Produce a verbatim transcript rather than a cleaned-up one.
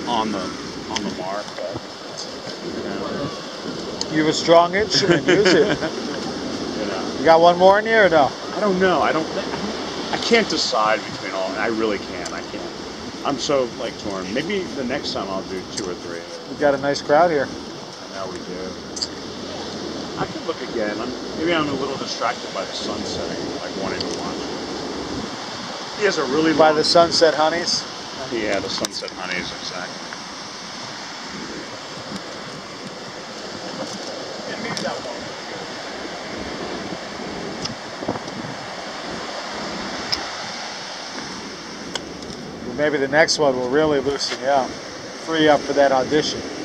on the on the mark. But, you know. You have a strong instrument. Use it. You know. You got one more in here or no? I don't know. I don't. I can't decide between all. I really can't. I can't. I'm so like torn. Maybe the next time I'll do two or three. We got a nice crowd here. I know we do. I could look again. I'm, maybe I'm a little distracted by the sun setting, like wanting to watch it. He has a really by long, the Sunset Honeys. Yeah, the Sunset Honeys, exactly. And maybe that one. Maybe the next one will really loosen you up, free up for that audition.